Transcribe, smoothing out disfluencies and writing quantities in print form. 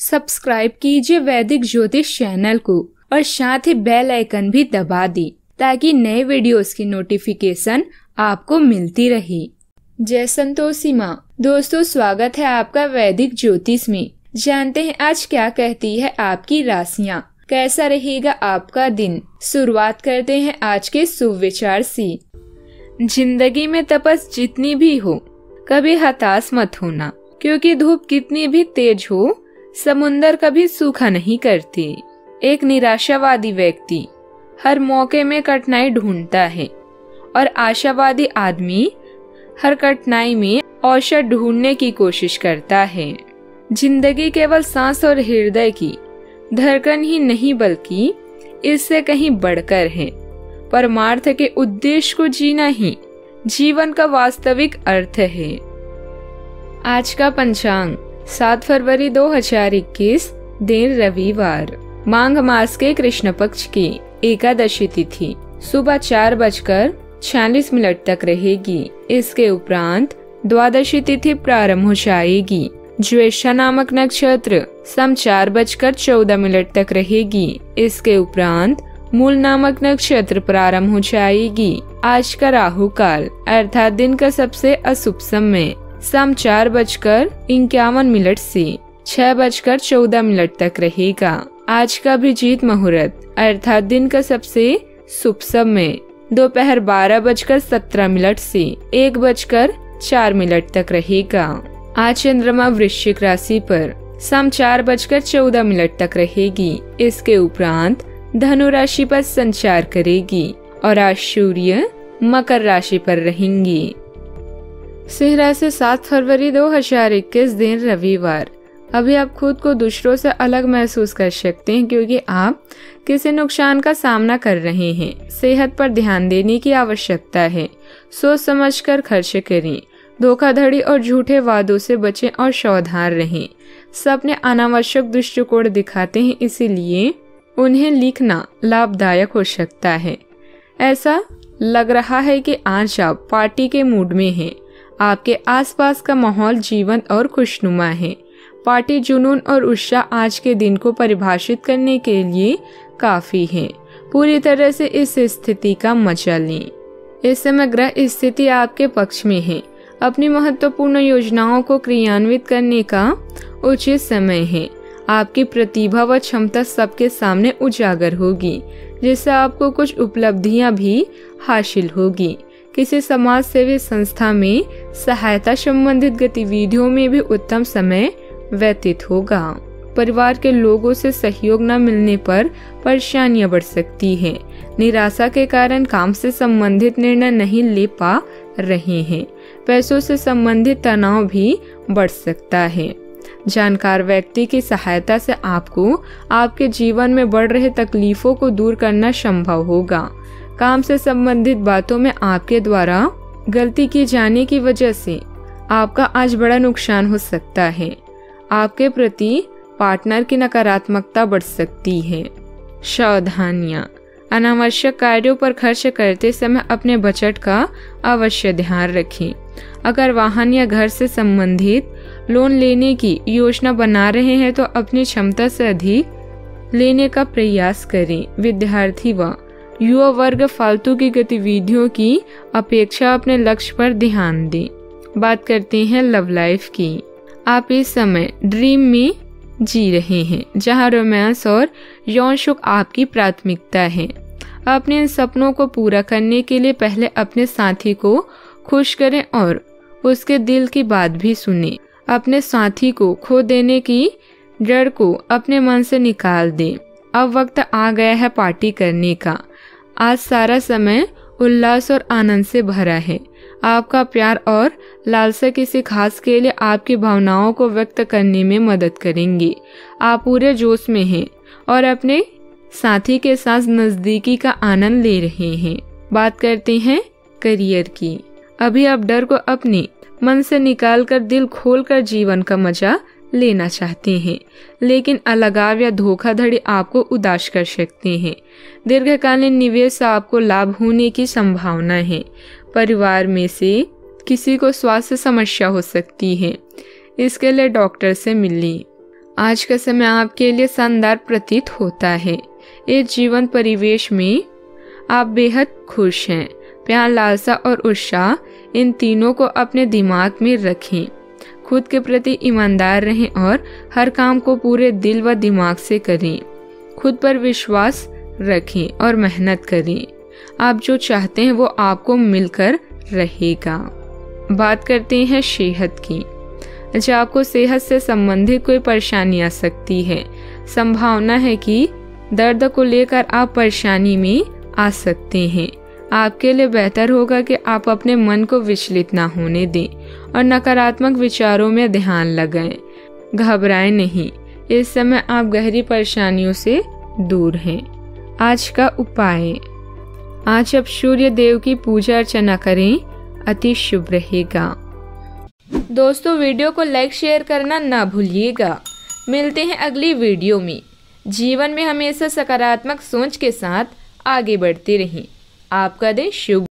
Subscribe कीजिए वैदिक ज्योतिष चैनल को और साथ ही बेल आइकन भी दबा दी ताकि नए वीडियोस की नोटिफिकेशन आपको मिलती रहे। जय संतोषी माँ। दोस्तों, स्वागत है आपका वैदिक ज्योतिष में। जानते हैं आज क्या कहती है आपकी राशियाँ, कैसा रहेगा आपका दिन। शुरुआत करते हैं आज के शुभ विचार से। जिंदगी में तपस जितनी भी हो, कभी हताश मत होना, क्योंकि धूप कितनी भी तेज हो, समुंदर कभी सूखा नहीं करती। एक निराशावादी व्यक्ति हर मौके में कठिनाई ढूंढता है और आशावादी आदमी हर कठिनाई में औषध ढूंढने की कोशिश करता है। जिंदगी केवल सांस और हृदय की धड़कन ही नहीं बल्कि इससे कहीं बढ़कर है। परमार्थ के उद्देश्य को जीना ही जीवन का वास्तविक अर्थ है। आज का पंचांग 7 फरवरी 2021, दिन रविवार, माघ मास के कृष्ण पक्ष की एकादशी तिथि सुबह 4:46 तक रहेगी। इसके उपरांत द्वादशी तिथि प्रारंभ हो जाएगी। ज्येष्ठा नामक नक्षत्र सम 4:14 तक रहेगी। इसके उपरांत मूल नामक नक्षत्र प्रारंभ हो जाएगी। आज का राहु काल अर्थात दिन का सबसे अशुभ समय शाम 4:51 से 6:14 तक रहेगा। आज का अभिजीत मुहूर्त अर्थात दिन का सबसे शुभ समय दोपहर 12:17 से 1:04 तक रहेगा। आज चंद्रमा वृश्चिक राशि पर शाम 4:14 तक रहेगी। इसके उपरांत धनु राशि पर संचार करेगी और आज सूर्य मकर राशि पर रहेंगी। सिंह राशि 7 फरवरी 2021, दिन रविवार। अभी आप खुद को दूसरों से अलग महसूस कर सकते हैं क्योंकि आप किसी नुकसान का सामना कर रहे हैं। सेहत पर ध्यान देने की आवश्यकता है। सोच समझकर खर्च करें। धोखाधड़ी और झूठे वादों से बचें और सावधान रहें। सपने अनावश्यक दृष्टिकोण दिखाते हैं, इसीलिए उन्हें लिखना लाभदायक हो सकता है। ऐसा लग रहा है कि आज आप पार्टी के मूड में हैं। आपके आसपास का माहौल जीवंत और खुशनुमा है। पार्टी जुनून और उत्साह आज के दिन को परिभाषित करने के लिए काफी है। पूरी तरह से इस स्थिति का मजा लें। इस समय ग्रह स्थिति आपके पक्ष में है। अपनी महत्वपूर्ण योजनाओं को क्रियान्वित करने का उचित समय है। आपकी प्रतिभा व क्षमता सबके सामने उजागर होगी, जिससे आपको कुछ उपलब्धियां भी हासिल होगी। किसी समाज सेवी संस्था में सहायता संबंधित गतिविधियों में भी उत्तम समय व्यतीत होगा। परिवार के लोगों से सहयोग न मिलने पर परेशानियां बढ़ सकती हैं। निराशा के कारण काम से संबंधित निर्णय नहीं ले पा रहे हैं। पैसों से संबंधित तनाव भी बढ़ सकता है। जानकार व्यक्ति की सहायता से आपको आपके जीवन में बढ़ रहे तकलीफों को दूर करना संभव होगा। काम से संबंधित बातों में आपके द्वारा गलती की जाने की वजह से आपका आज बड़ा नुकसान हो सकता है। आपके प्रति पार्टनर की नकारात्मकता बढ़ सकती है। सावधानियां। अनावश्यक कार्यों पर खर्च करते समय अपने बजट का अवश्य ध्यान रखें। अगर वाहन या घर से संबंधित लोन लेने की योजना बना रहे हैं तो अपनी क्षमता से अधिक लेने का प्रयास करें। विद्यार्थी व युवा वर्ग फालतू की गतिविधियों की अपेक्षा अपने लक्ष्य पर ध्यान दें। बात करते हैं लव लाइफ की। आप इस समय ड्रीम में जी रहे हैं, जहां रोमांस और यौन सुख आपकी प्राथमिकता है। अपने इन सपनों को पूरा करने के लिए पहले अपने साथी को खुश करें और उसके दिल की बात भी सुनें। अपने साथी को खो देने की डर को अपने मन से निकाल दें। अब वक्त आ गया है पार्टी करने का। आज सारा समय उल्लास और आनंद से भरा है। आपका प्यार और लालसा किसी खास के लिए आपकी भावनाओं को व्यक्त करने में मदद करेंगे। आप पूरे जोश में हैं और अपने साथी के साथ नजदीकी का आनंद ले रहे हैं। बात करते हैं करियर की। अभी आप डर को अपने मन से निकालकर दिल खोलकर जीवन का मजा लेना चाहते हैं, लेकिन अलगाव या धोखाधड़ी आपको उदास कर सकते हैं। दीर्घकालीन निवेश से आपको लाभ होने की संभावना है। परिवार में से किसी को स्वास्थ्य समस्या हो सकती है, इसके लिए डॉक्टर से मिलिए। आज का समय आपके लिए शानदार प्रतीत होता है। इस जीवन परिवेश में आप बेहद खुश हैं। प्यार, लालसा और उत्साह, इन तीनों को अपने दिमाग में रखें। खुद के प्रति ईमानदार रहें और हर काम को पूरे दिल व दिमाग से करें। खुद पर विश्वास रखें और मेहनत करें। आप जो चाहते हैं वो आपको मिलकर रहेगा। बात करते हैं सेहत की। अच्छा, आपको सेहत से संबंधित कोई परेशानी आ सकती है। संभावना है कि दर्द को लेकर आप परेशानी में आ सकते हैं। आपके लिए बेहतर होगा कि आप अपने मन को विचलित ना होने दें और नकारात्मक विचारों में ध्यान लगाएं। घबराएं नहीं, इस समय आप गहरी परेशानियों से दूर हैं। आज का उपाय, आज आप सूर्य देव की पूजा अर्चना करें, अति शुभ रहेगा। दोस्तों, वीडियो को लाइक शेयर करना ना भूलिएगा। मिलते हैं अगली वीडियो में। जीवन में हमेशा सकारात्मक सोच के साथ आगे बढ़ते रहें। आपका दिन शुभ।